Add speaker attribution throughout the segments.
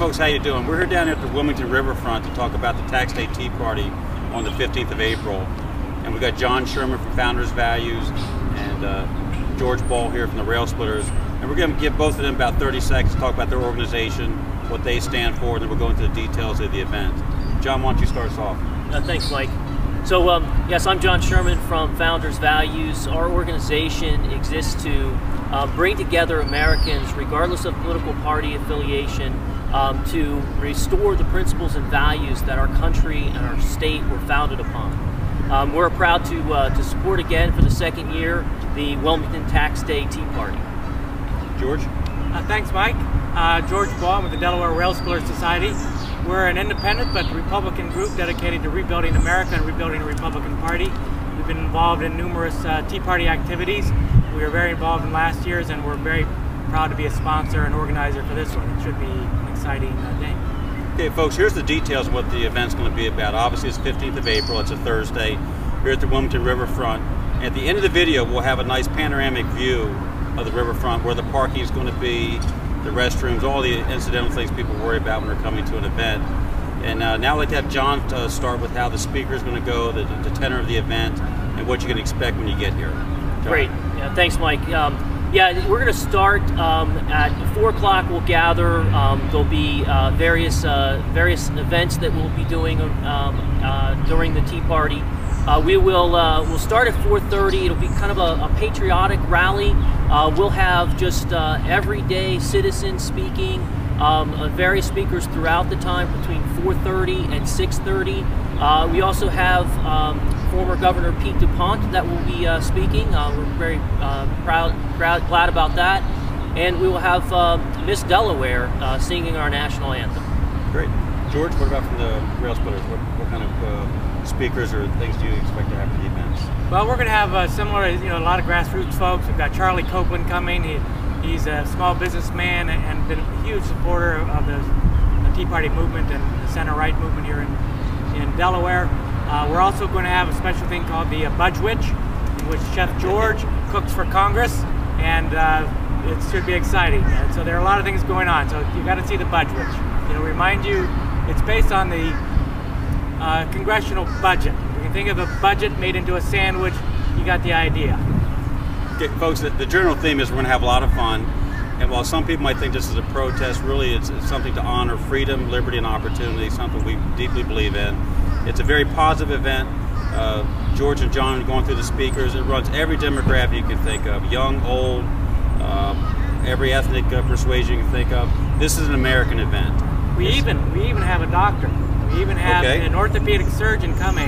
Speaker 1: folks, how you doing? We're here down at the Wilmington Riverfront to talk about the Tax Day Tea Party on the 15th of April. And we've got John Sherman from Founders Values and George Ball here from the Rail Splitters. And we're going to give both of them about 30 seconds to talk about their organization, what they stand for, and then we'll go into the details of the event. John, why don't you start us off?
Speaker 2: Thanks, Mike. So, yes, I'm John Sherman from Founders Values. Our organization exists to bring together Americans, regardless of political party affiliation, to restore the principles and values that our country and our state were founded upon. We're proud to support again for the second year the Wilmington Tax Day Tea Party.
Speaker 1: George?
Speaker 3: Thanks, Mike. George Ball with the Delaware Rail Splitters Society. We're an independent but Republican group dedicated to rebuilding America and rebuilding the Republican Party. We've been involved in numerous Tea Party activities. We were very involved in last year's, and we're very proud to be a sponsor and organizer for this one. It should be an exciting day.
Speaker 1: Okay, folks, here's the details of what the event's going to be about. Obviously, it's 15th of April. It's a Thursday. We're at the Wilmington Riverfront. And at the end of the video, we'll have a nice panoramic view of the riverfront, where the parking is going to be, the restrooms, all the incidental things people worry about when they're coming to an event. And now I'd like to have John start with how the speaker is going to go, the tenor of the event, and what you can expect when you get here. John.
Speaker 2: Great. Yeah, thanks, Mike. Yeah, we're going to start at 4 o'clock. We'll gather. There'll be various events that we'll be doing during the Tea Party. We'll start at 4:30. It'll be kind of a patriotic rally. We'll have just everyday citizens speaking, various speakers throughout the time between 4:30 and 6:30. We also have former Governor Pete DuPont that will be speaking. We're very glad about that. And we will have Miss Delaware singing our national anthem.
Speaker 1: Great. George, what about from the Rail Splitters? What kind of speakers or things do you expect to have for the events?
Speaker 3: Well, we're going to have similar, a lot of grassroots folks. We've got Charlie Copeland coming. He's a small businessman and been a huge supporter of the Tea Party movement and the center-right movement here in Delaware. We're also going to have a special thing called the Budgewich, in which Chef George cooks for Congress, and it should be exciting. And so there are a lot of things going on. So you've got to see the Budgewich. It'll remind you, it's based on the congressional budget. If you think of a budget made into a sandwich, you got the idea.
Speaker 1: Okay, folks, the general theme is we're going to have a lot of fun. And while some people might think this is a protest, really it's something to honor freedom, liberty, and opportunity, something we deeply believe in. It's a very positive event. George and John are going through the speakers. It runs every demographic you can think of, young, old, every ethnic persuasion you can think of. This is an American event.
Speaker 3: We even have a doctor. We even have an orthopedic surgeon coming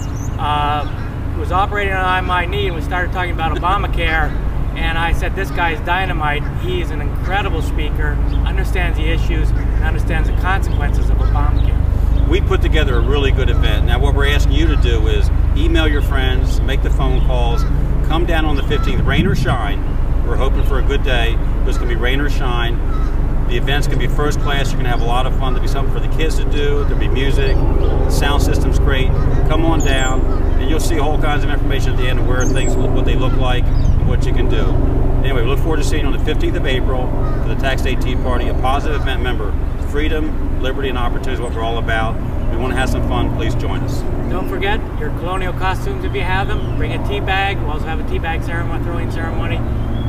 Speaker 3: who was operating on my knee, and we started talking about Obamacare. And I said, this guy's dynamite. He is an incredible speaker, understands the issues, and understands the consequences of Obamacare.
Speaker 1: We put together a really good event. Now what we're asking you to do is email your friends, make the phone calls, come down on the 15th, rain or shine. We're hoping for a good day. It's going to be rain or shine. The event's going to be first class. You're going to have a lot of fun. There'll be something for the kids to do. There'll be music. The sound system's great. Come on down, and you'll see all kinds of information at the end of where things, what they look like, and what you can do. Anyway, we look forward to seeing you on the 15th of April for the Tax Day Tea Party, a positive event. Remember, freedom, liberty, and opportunity is what we're all about. We want to have some fun. Please join us.
Speaker 3: Don't forget your colonial costumes if you have them. Bring a tea bag. We'll also have a tea bag ceremony, throwing ceremony.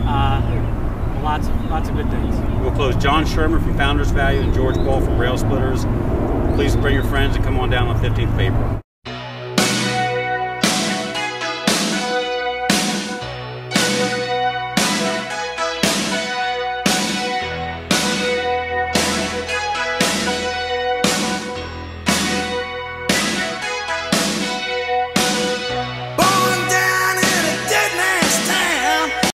Speaker 3: Lots of good things.
Speaker 1: We'll close. John Sherman from Founders Value and George Ball from Rail Splitters. Please bring your friends and come on down on the 15th of April.